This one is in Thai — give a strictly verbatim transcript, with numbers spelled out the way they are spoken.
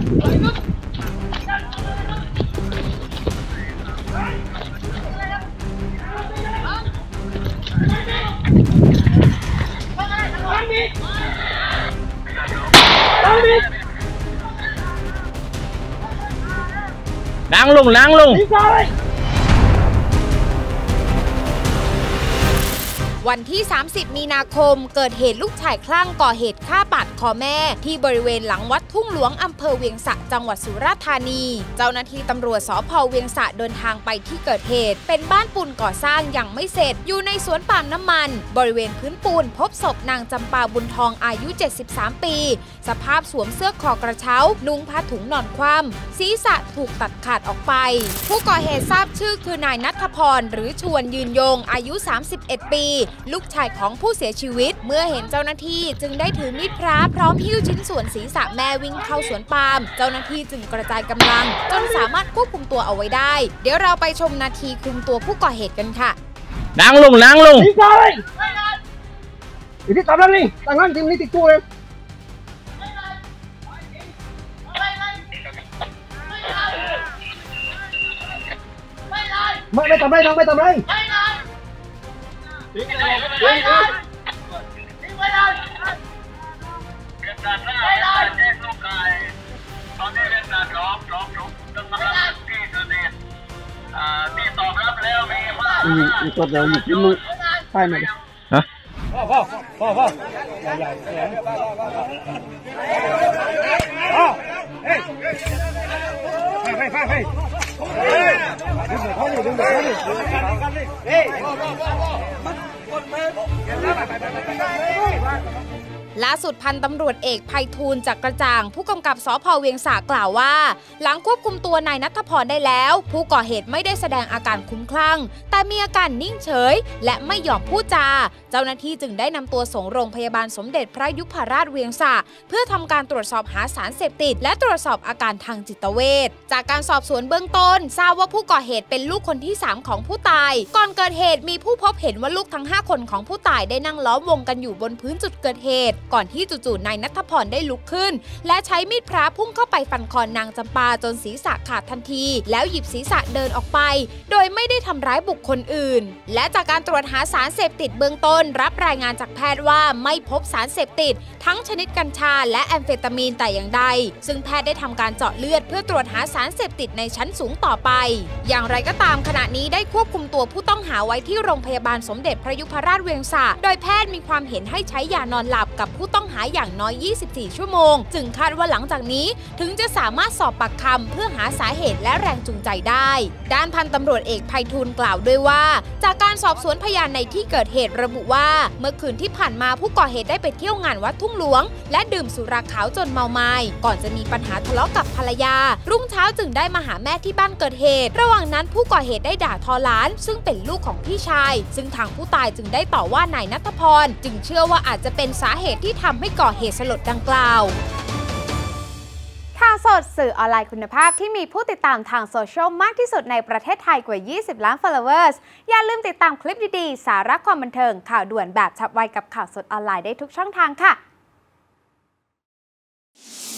นั่งลงนั่งลงวันที่สามสิบมีนาคมเกิดเหตุลูกชายคลั่งก่อเหตุฆ่าปาดคอแม่ที่บริเวณหลังวัดทุ่งหลวงอำเภอเวียงสะจังหวัดสุราษฎร์ธานีเจ้าหน้าที่ตำรวจสภ.เวียงสะเดินทางไปที่เกิดเหตุเป็นบ้านปูนก่อสร้างยังไม่เสร็จอยู่ในสวนปาล์มน้ำมันบริเวณพื้นปูนพบศพนางจำปาบุญทองอายุเจ็ดสิบสามปีสภาพสวมเสื้อคอกระเช้านุ่งผ้าถุงนอนคว่ำศีรษะถูกตัดขาดออกไปผู้ก่อเหตุทราบชื่อคือนายณัฐพรหรือชวนยืนยงอายุสามสิบเอ็ดปีลูกชายของผู้เสียชีวิตเมื่อเห็นเจ้าหน้าที่จึงได้ถือมีดพระพร้อมหิ้วชิ้นส่วนศีรษะแม่วิ่งเข้าสวนปาล์มเจ้าหน้าที่จึงกระจายกำลังจนสามารถควบคุมตัวเอาไว้ได้เดี๋ยวเราไปชมนาทีคุมตัวผู้ก่อเหตุกันค่ะนั่งลงนั่งลงอีที่ตามนั้นนี่ตามนั้นทีมนี้ติดตัวเลยไม่ไม่ทำไรน้องไม่ทำไรทิ้งเลยทิ้งเลยทิ้งไปเลยเรียนการหน้าเรียนการแจ้งลูกชายตอนนี้เรียนการร้องร้องร้องจนมารับที่เกิดเหตุที่ตอบรับแล้วมีมากอืมตัวเดียวหยุดยิ้มมือใช่ไหมฮะพ่อพ่อพ่อพ่อใหญ่ใหญ่ใหญ่พ่อเฮ้ยไปไปไปดึงเขาอยู่ดึงเขาอยู่เฮ้ยล่าสุดพันตำรวจเอกไพฑูรย์จักรจ่างผู้กำกับสภ.เวียงสะกล่าวว่าหลังควบคุมตัวนายณัฐพรได้แล้วผู้ก่อเหตุไม่ได้แสดงอาการคลุ้มคลั่งแต่มีอาการนิ่งเฉยและไม่ยอมพูดจาเจ้าหน้าที่จึงได้นำตัวส่งโรงพยาบาลสมเด็จพระยุพราชเวียงสะเพื่อทำการตรวจสอบหาสารเสพติดและตรวจสอบอาการทางจิตเวชจากการสอบสวนเบื้องต้นทราบว่าผู้ก่อเหตุเป็นลูกคนที่สามของผู้ตายก่อนเกิดเหตุมีผู้พบเห็นว่าลูกทั้งห้าคนของผู้ตายได้นั่งล้อมวงกันอยู่บนพื้นจุดเกิดเหตุก่อนที่จู่ๆนายณัฐพรได้ลุกขึ้นและใช้มีดพระพุ่งเข้าไปฟันคอนางจำปาจนศีรษะขาดทันทีแล้วหยิบศีรษะเดินออกไปโดยไม่ได้ทำร้ายบุคคลอื่นและจากการตรวจหาสารเสพติดเบื้องต้นรับรายงานจากแพทย์ว่าไม่พบสารเสพติดทั้งชนิดกัญชาและแอมเฟตามีนแต่อย่างใดซึ่งแพทย์ได้ทำการเจาะเลือดเพื่อตรวจหาสารเสพติดในชั้นสูงต่อไปอย่างไรก็ตามขณะนี้ได้ควบคุมตัวผู้ต้องหาไว้ที่โรงพยาบาลสมเด็จพระยุพราชเวียงสะโดยแพทย์มีความเห็นให้ใช้ยานอนหลับกับผู้ต้องหาอย่างน้อยยี่สิบสี่ชั่วโมงจึงคาดว่าหลังจากนี้ถึงจะสามารถสอบปากคำเพื่อหาสาเหตุและแรงจูงใจได้ด้านพันตำรวจเอกไพฑูรย์กล่าวด้วยว่าจากการสอบสวนพยานในที่เกิดเหตุระบุว่าเมื่อคืนที่ผ่านมาผู้ก่อเหตุได้ไปเที่ยวงานวัดทุ่งหลวงและดื่มสุราขาวจนเมาไม้ก่อนจะมีปัญหาทะเลาะกับภรรยารุ่งเช้าจึงได้มาหาแม่ที่บ้านเกิดเหตุระหว่างนั้นผู้ก่อเหตุได้ด่าทอหลานซึ่งเป็นลูกของพี่ชายซึ่งทางผู้ตายจึงได้ต่อว่านายณัฐพรจึงเชื่อว่าอาจจะเป็นสาเหตุที่ทำให้ก่อเหตุสลดดังกล่าวข่าวสดสื่อออนไลน์คุณภาพที่มีผู้ติดตามทางโซเชียลมากที่สุดในประเทศไทยกว่ายี่สิบล้าน followers อย่าลืมติดตามคลิปดีๆสาระความบันเทิงข่าวด่วนแบบฉับไวกับข่าวสดออนไลน์ได้ทุกช่องทางค่ะ